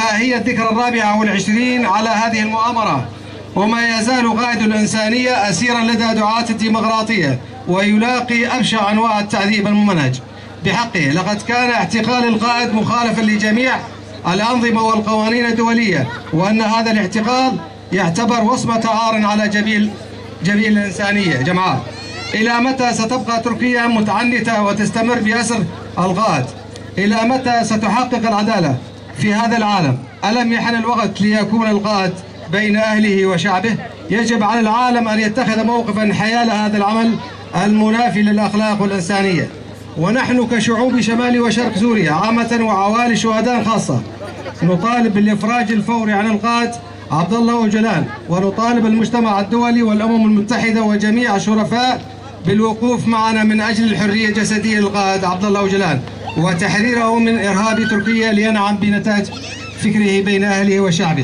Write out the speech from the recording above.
ها هي الذكرى 24 على هذه المؤامرة، وما يزال قائد الإنسانية أسيرا لدى دعاة الديمقراطية ويلاقي أبشع أنواع التعذيب الممنهج بحقه. لقد كان اعتقال القائد مخالفا لجميع الأنظمة والقوانين الدولية، وأن هذا الاعتقال يعتبر وصمة عار على جميل الإنسانية جماعة. إلى متى ستبقى تركيا متعنتة وتستمر بأسر القائد؟ إلى متى ستحقق العدالة في هذا العالم؟ ألم يحن الوقت ليكون القائد بين أهله وشعبه؟ يجب على العالم أن يتخذ موقفا حيال هذا العمل المنافي للأخلاق والإنسانية. ونحن كشعوب شمال وشرق سوريا عامة وعوائل الشهداء خاصة نطالب بالإفراج الفوري عن القائد عبد الله أوجلان، ونطالب المجتمع الدولي والأمم المتحدة وجميع الشرفاء بالوقوف معنا من أجل الحرية الجسدية للقائد عبد الله أوجلان وتحريره من إرهاب تركيا لينعم بنتاج فكره بين أهله وشعبه.